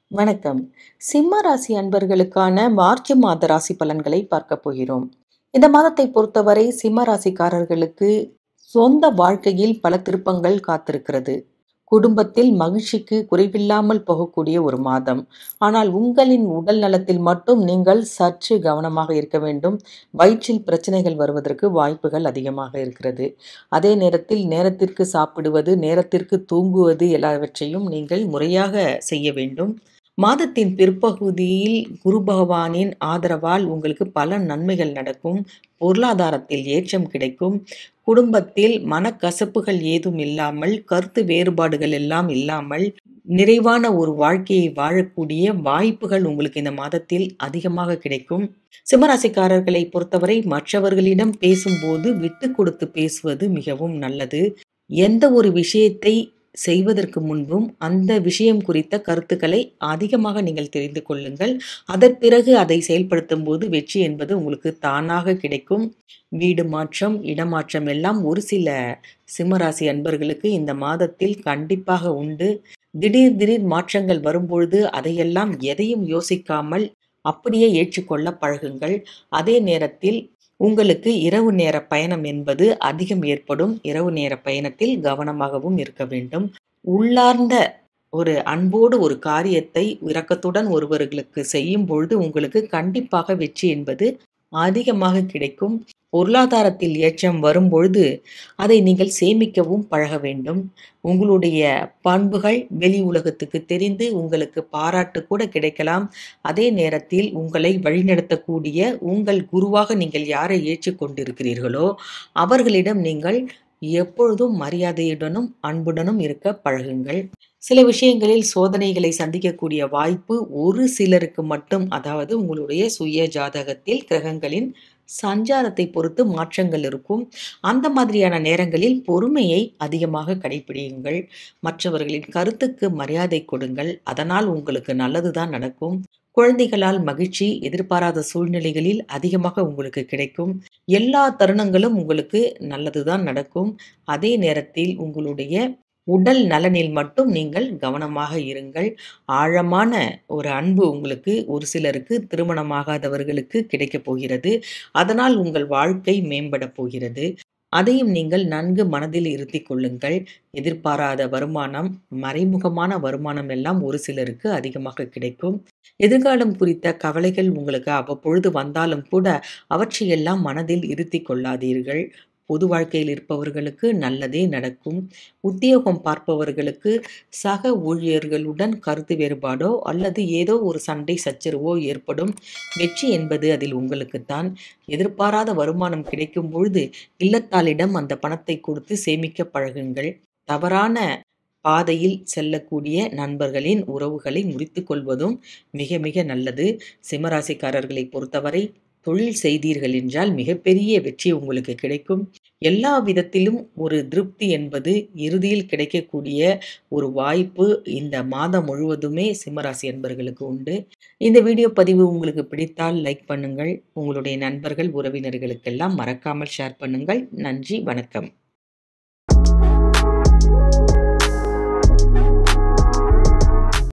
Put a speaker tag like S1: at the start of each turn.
S1: வணக்கம். சிம்ம ராசி அன்பர்களுக்கான மார்ச் மாத ராசி பலன்களை பார்க்க போகிறோம். இந்த மாதத்தை பொறுத்தவரை சிம்ம ராசிக்காரர்களுக்கு சொந்த வாழ்க்கையில் பல திருப்பங்கள் காத்திருக்கிறது. குடும்பத்தில் மகிழ்ச்சிக்கு குறைவில்லாமல் போகக்கூடிய ஒரு மாதம். ஆனால் உங்களின் உடல் நலத்தில் மட்டும் நீங்கள் சற்று கவனமாக இருக்க வேண்டும். வயிற்றில் பிரச்சனைகள் வருவதற்கு வாய்ப்புகள் அதிகமாக இருக்கிறது. அதே நேரத்தில் நேரத்திற்கு சாப்பிடுவது, நேரத்திற்கு தூங்குவது எல்லாவற்றையும் நீங்கள் முறையாக செய்ய வேண்டும். மாதத்தின் பிற்பகுதியில் குரு பகவானின் ஆதரவால் உங்களுக்கு பல நன்மைகள் நடக்கும். பொருளாதாரத்தில் ஏற்றம் கிடைக்கும். குடும்பத்தில் மனக்கசப்புகள் ஏதும் இல்லாமல், கருத்து வேறுபாடுகள் எல்லாம் இல்லாமல், நிறைவான ஒரு வாழ்க்கையை வாழக்கூடிய வாய்ப்புகள் உங்களுக்கு இந்த மாதத்தில் அதிகமாக கிடைக்கும். சிம்மராசிக்காரர்களை பொறுத்தவரை மற்றவர்களிடம் பேசும்போது விட்டு கொடுத்து பேசுவது மிகவும் நல்லது. எந்த ஒரு விஷயத்தை செய்வதற்கு முன்பும் அந்த விஷயம் குறித்த கருத்துக்களை அதிகமாக நீங்கள் தெரிந்து கொள்ளுங்கள். அதன் பிறகு அதை செயல்படுத்தும் போது வெற்றி என்பது உங்களுக்கு தானாக கிடைக்கும். வீடு மாற்றம், இடமாற்றம் எல்லாம் ஒரு சில சிம்மராசி அன்பர்களுக்கு இந்த மாதத்தில் கண்டிப்பாக உண்டு. திடீர் திடீர் மாற்றங்கள் வரும்பொழுது அதையெல்லாம் எதையும் யோசிக்காமல் அப்படியே ஏற்றுக்கொள்ள பழகுங்கள். அதே நேரத்தில் உங்களுக்கு இரவு நேர பயணம் என்பது அதிகம் ஏற்படும். இரவு நேர பயணத்தில் கவனமாகவும் இருக்க வேண்டும். உள்ளார்ந்த ஒரு அன்போடு ஒரு காரியத்தை இரக்கத்துடன் ஒருவர்களுக்கு செய்யும் பொழுது உங்களுக்கு கண்டிப்பாக வெற்றி என்பது அதிகமாக கிடைக்கும். பொருளாதாரத்தில் ஏற்றம் வரும்பொழுது அதை நீங்கள் சேமிக்கவும் பழக வேண்டும். உங்களுடைய பண்புகள் வெளி உலகத்துக்கு தெரிந்து உங்களுக்கு பாராட்டு கூட கிடைக்கலாம். அதே நேரத்தில் உங்களை வழிநடத்தக்கூடிய உங்கள் குருவாக நீங்கள் யாரை ஏற்றுக்கொண்டிருக்கிறீர்களோ அவர்களிடம் நீங்கள் எப்பொழுதும் மரியாதையுடனும் அன்புடனும் இருக்க பழகுங்கள். சில விஷயங்களில் சோதனைகளை சந்திக்கக்கூடிய வாய்ப்பு ஒரு சிலருக்கு மட்டும், அதாவது உங்களுடைய சுய ஜாதகத்தில் கிரகங்களின் சஞ்சாரத்தை பொறுத்து மாற்றங்கள் இருக்கும். அந்த மாதிரியான நேரங்களில் பொறுமையை அதிகமாக கடைபிடியுங்கள். மற்றவர்களின் கருத்துக்கு மரியாதை கொடுங்கள். அதனால் உங்களுக்கு நல்லதுதான் நடக்கும். குழந்தைகளால் மகிழ்ச்சி எதிர்பாராத சூழ்நிலைகளில் அதிகமாக உங்களுக்கு கிடைக்கும். எல்லா தருணங்களும் உங்களுக்கு நல்லதுதான் நடக்கும். அதே நேரத்தில் உங்களுடைய உடல் நலனில் மட்டும் நீங்கள் கவனமாக இருங்கள். ஆழமான ஒரு அன்பு உங்களுக்கு ஒரு சிலருக்கு திருமணமாகாதவர்களுக்கு கிடைக்கப் போகிறது. அதனால் உங்கள் வாழ்க்கை மேம்படப் போகிறது. அதையும் நீங்கள் நன்கு மனதில் இருத்திக் கொள்ளுங்கள். எதிர்பாராத வருமானம், மறைமுகமான வருமானம் எல்லாம் ஒரு சிலருக்கு அதிகமாக கிடைக்கும். எதிர்காலம் குறித்த கவலைகள் உங்களுக்கு அவ்வப்பொழுது வந்தாலும் கூட அவற்றையெல்லாம் மனதில் இருத்திக் கொள்ளாதீர்கள். பொது வாழ்க்கையில் இருப்பவர்களுக்கு நல்லதே நடக்கும். உத்தியோகம் பார்ப்பவர்களுக்கு சக ஊழியர்களுடன் கருத்து வேறுபாடோ அல்லது ஏதோ ஒரு சண்டை சச்சரவோ ஏற்படும். வெற்றி என்பது அதில் உங்களுக்குத்தான். எதிர்பாராத வருமானம் கிடைக்கும் பொழுது இல்லத்தாளிடம் அந்த பணத்தை கொடுத்து சேமிக்க பழகுங்கள். தவறான பாதையில் செல்லக்கூடிய நண்பர்களின் உறவுகளை முறித்துக் கொள்வதும் மிக மிக நல்லது. சிம்மராசிக்காரர்களை பொறுத்தவரை தொழில் செய்தீர்கள் என்றால் மிகப்பெரிய வெற்றி உங்களுக்கு கிடைக்கும். எல்லா விதத்திலும் ஒரு திருப்தி என்பது இறுதியில் கிடைக்கக்கூடிய ஒரு வாய்ப்பு இந்த மாதம் முழுவதுமே சிம்மராசி அன்பர்களுக்கு உண்டு. இந்த வீடியோ பதிவு உங்களுக்கு பிடித்தால் லைக் பண்ணுங்கள். உங்களுடைய நண்பர்கள், உறவினர்களுக்கெல்லாம் மறக்காமல் ஷேர் பண்ணுங்கள். நன்றி, வணக்கம்.